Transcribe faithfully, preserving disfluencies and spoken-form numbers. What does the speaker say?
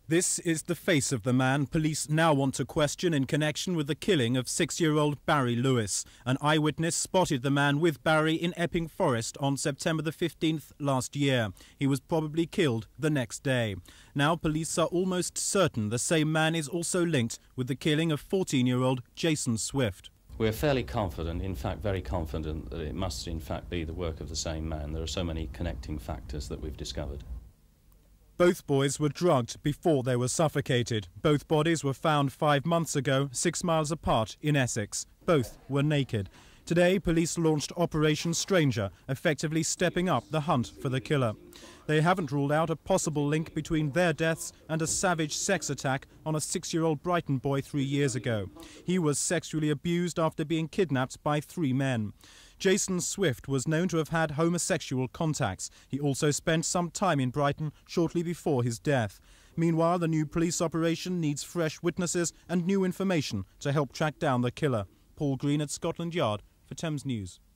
This is the face of the man police now want to question in connection with the killing of six-year-old Barry Lewis. An eyewitness spotted the man with Barry in Epping Forest on September the fifteenth last year. He was probably killed the next day. Now police are almost certain the same man is also linked with the killing of fourteen-year-old Jason Swift. We're fairly confident, in fact very confident, that it must in fact be the work of the same man. There are so many connecting factors that we've discovered. Both boys were drugged before they were suffocated. Both bodies were found five months ago, six miles apart in Essex. Both were naked. Today, police launched Operation Stranger, effectively stepping up the hunt for the killer. They haven't ruled out a possible link between their deaths and a savage sex attack on a six-year-old Brighton boy three years ago. He was sexually abused after being kidnapped by three men. Jason Swift was known to have had homosexual contacts. He also spent some time in Brighton shortly before his death. Meanwhile, the new police operation needs fresh witnesses and new information to help track down the killer. Paul Green at Scotland Yard for Thames News.